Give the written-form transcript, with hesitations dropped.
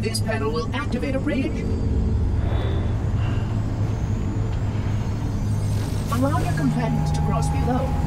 This panel will activate a bridge. Allow your companions to cross below.